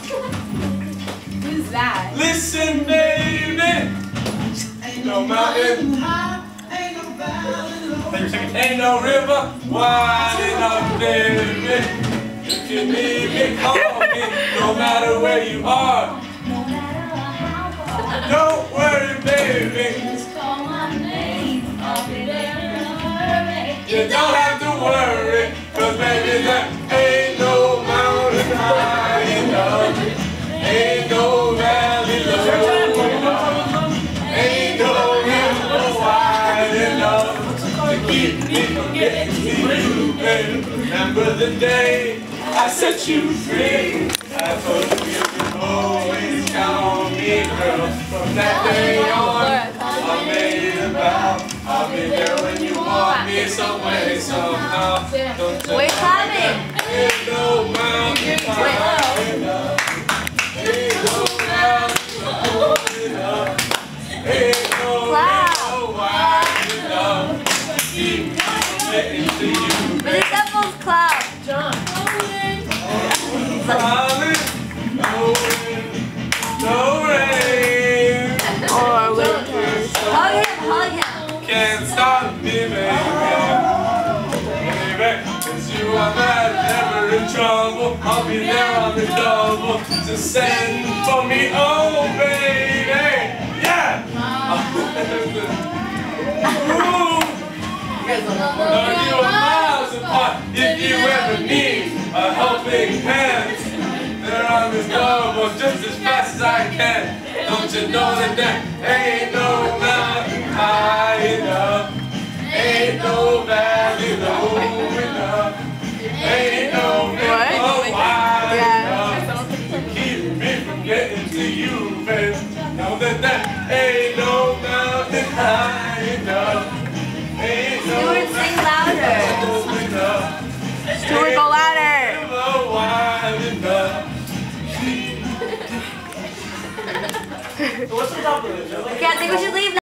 Who's that? Listen, baby. Ain't no mountain high, ain't no river wide enough, baby. If you need me, call me, no matter where you are. Don't worry, baby. Just call my name. I'll be there in a hurry. You don't have to worry, 'cause baby, there ain't no mountain high enough. Ain't no valley low enough. Ain't no river wide enough to keep me from getting to you, baby. Remember the day I set you free. I told you you could always count on me, girl. From that day on, I made a vow. I'll be there when you want me some way, somehow. Don't you Wait, Tommy. ain't no mountain high enough. Ain't no valley low enough. Ain't no river wide enough to keep me from getting to you, But it's Apple's Club. John. Darling, no wind, no rain. Or winters. Hug him, hug him. Can't stop me, baby. Baby, 'cause you are mad, never in trouble. I'll be there on the double to send for me, oh baby. Yeah! Ooh! No, you are miles apart. If you ever need a helping hand, there on this double just as fast as I can. Don't you know that there ain't no mountain high enough? Ain't no valley low enough. Ain't no river wide enough to keep me from getting to you, babe. Know that there ain't no mountain high enough. Ain't no Stuart, sing louder. low enough. Stuart, go louder. River wide enough. What's the top of it? Okay, I think we should leave now.